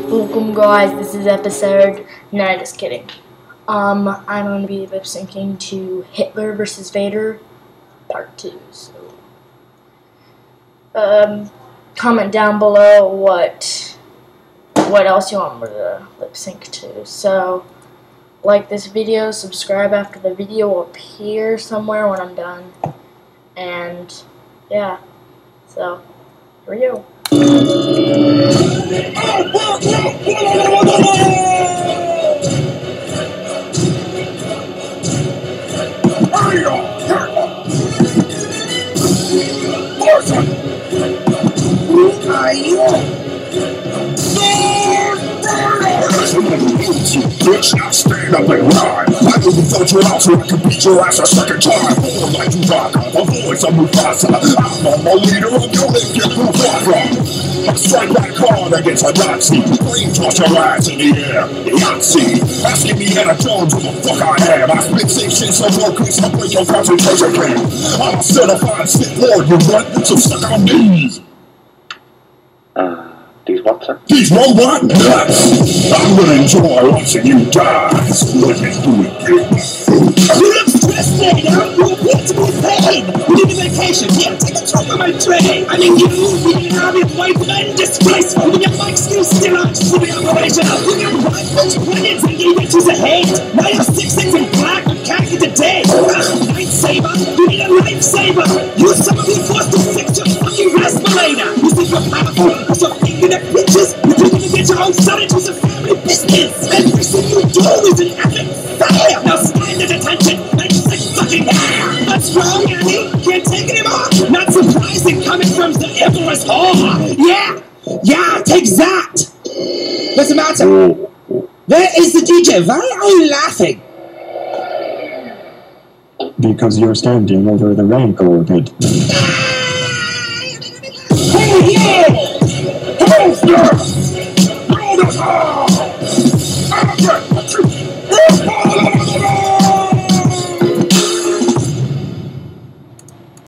Welcome guys, this is episode, no just kidding. I'm going to be lip syncing to Hitler vs. Vader part 2, so comment down below what else you want me to lip sync to. So like this video, subscribe after the video will appear somewhere when I'm done, and yeah, so here we go. Bitch, now stand up and ride. I even thought you out so I can beat your ass a second time. Born like Chewbacca, the voice of Mufasa. I'm the leader of your Lincoln Mufasa. I strike back hard against a Nazi. Flame toss your ass in the air. Yahtzee. Asking me Anna Jones who the fuck I am. I spit safe shit so workers I'll break your concentration camp. I'm a certified Sith Lord, you run, so suck on these. These what, sir? These robot nuts! I'm gonna enjoy watching you die. So let me do it, bitch. You look stressed, man. You appear to be paid. We need a vacation. Yeah, take a trip on my train. I mean, you being an army of white men disgraceful. With your bikes still on stupid operation. With your rifles, grenades, and images of hate. Now you have 6 things in black with khaki today. Lightsaber? You need a lifesaver. Use some of your force to fix your fucking respirator. You think you're powerful because you're thinking of bitches? You're thinking to get your own son into a family business. Everything you do is an epic failure. Now stand at attention and say fucking yeah. What's wrong, Annie? Can't take it anymore? Not surprising coming from the Emperor's whore. Yeah, take that. What's the matter? Where is the DJ? Why are you laughing? Because you're standing over the rancor pit.